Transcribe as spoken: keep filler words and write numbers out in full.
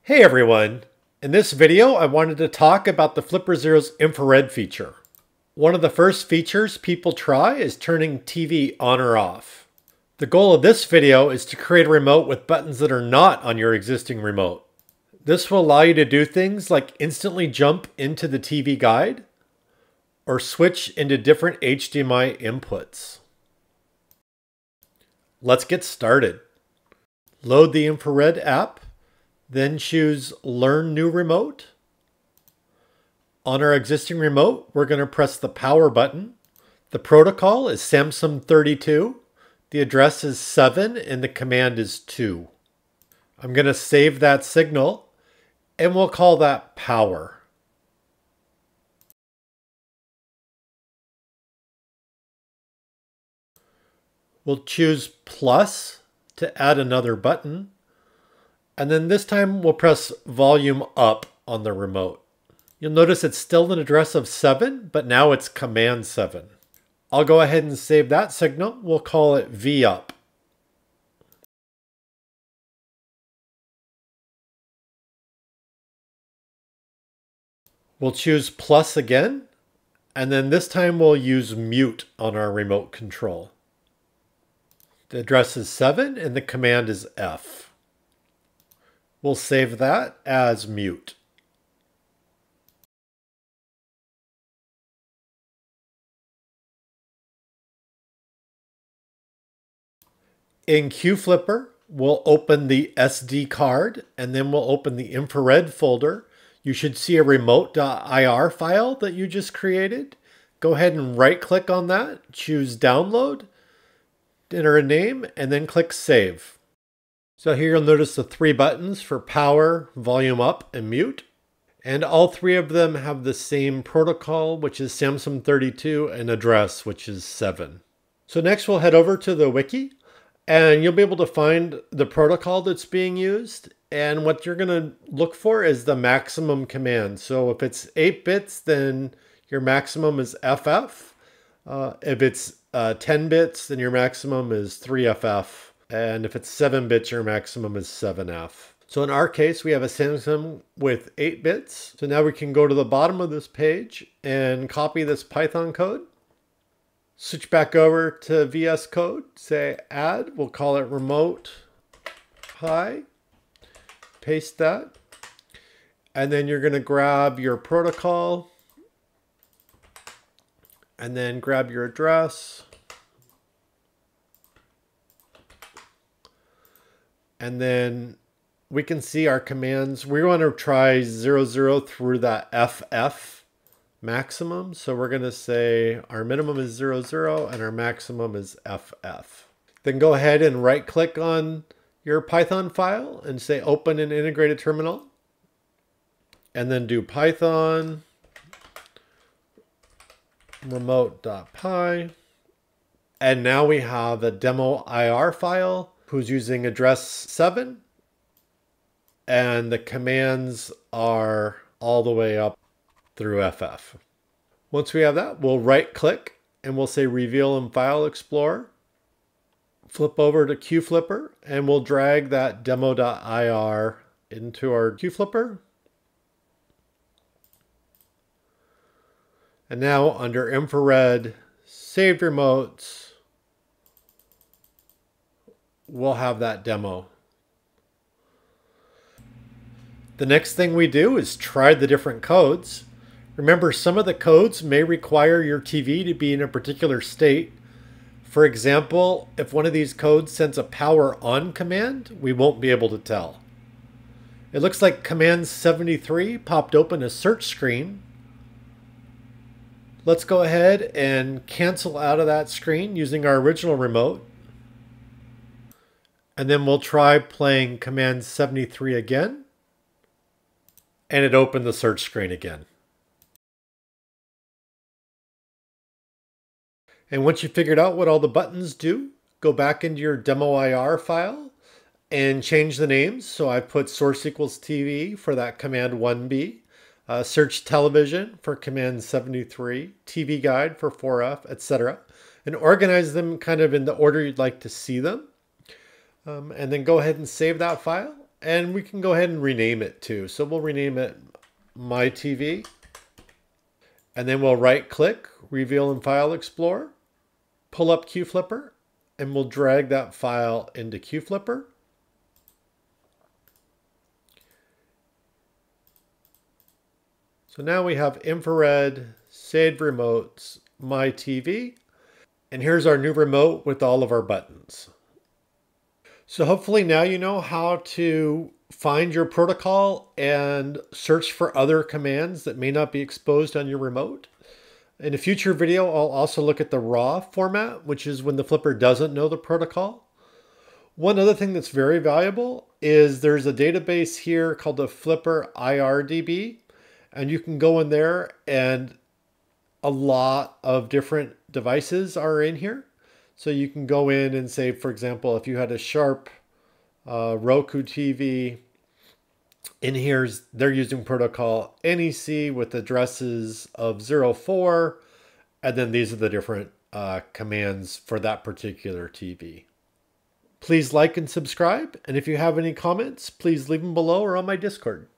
Hey everyone! In this video I wanted to talk about the Flipper Zero's infrared feature. One of the first features people try is turning T V on or off. The goal of this video is to create a remote with buttons that are not on your existing remote. This will allow you to do things like instantly jump into the T V guide or switch into different H D M I inputs. Let's get started. Load the infrared app. Then choose Learn New Remote. On our existing remote, we're going to press the power button. The protocol is Samsung thirty-two. The address is seven and the command is two. I'm going to save that signal and we'll call that power. We'll choose plus to add another button. And then this time we'll press volume up on the remote. You'll notice it's still an address of seven, but now it's command seven. I'll go ahead and save that signal. We'll call it V up. We'll choose plus again, and then this time we'll use mute on our remote control. The address is seven and the command is F. We'll save that as mute. In QFlipper, we'll open the S D card and then we'll open the infrared folder. You should see a remote dot I R file that you just created. Go ahead and right click on that, choose download, enter a name, and then click save. So here you'll notice the three buttons for power, volume up, and mute. And all three of them have the same protocol, which is Samsung thirty-two, and address, which is seven. So next we'll head over to the wiki, and you'll be able to find the protocol that's being used. And what you're going to look for is the maximum command. So if it's eight bits, then your maximum is F F. Uh, if it's uh, ten bits, then your maximum is three F F. And if it's seven bits, your maximum is seven F. So in our case, we have a Samsung with eight bits. So now we can go to the bottom of this page and copy this Python code. Switch back over to V S Code, say add, we'll call it remote pi. Paste that. And then you're going to grab your protocol. And then grab your address. And then we can see our commands. We want to try zero, zero through that F F maximum. So we're going to say our minimum is zero, zero and our maximum is F F. Then go ahead and right click on your Python file and say open an integrated terminal. And then do Python remote.py. And now we have a demo dot I R file who's using address seven, and the commands are all the way up through F F. Once we have that, we'll right click and we'll say reveal in File Explorer. Flip over to QFlipper and we'll drag that demo dot I R into our QFlipper. And now under infrared, saved remotes, we'll have that demo. The next thing we do is try the different codes. Remember, some of the codes may require your T V to be in a particular state. For example, if one of these codes sends a power on command, we won't be able to tell. It looks like command seventy-three popped open a search screen. Let's go ahead and cancel out of that screen using our original remote. And then we'll try playing command seventy-three again. And it opened the search screen again. And once you figured out what all the buttons do, go back into your demo dot I R file and change the names. So I put source equals T V for that command one B, uh, search television for command seventy-three, T V guide for four F, et cetera. And organize them kind of in the order you'd like to see them. Um, and then go ahead and save that file and we can go ahead and rename it too. So we'll rename it My T V. And then we'll right click, reveal in File Explorer, pull up QFlipper, and we'll drag that file into QFlipper. So now we have infrared, saved remotes, My T V, and here's our new remote with all of our buttons. So hopefully now you know how to find your protocol and search for other commands that may not be exposed on your remote. In a future video, I'll also look at the raw format, which is when the Flipper doesn't know the protocol. One other thing that's very valuable is there's a database here called the Flipper I R D B, and you can go in there and a lot of different devices are in here. So you can go in and say, for example, if you had a Sharp uh, Roku T V, in here they're using protocol N E C with addresses of zero four, and then these are the different uh, commands for that particular T V. Please like and subscribe, and if you have any comments, please leave them below or on my Discord.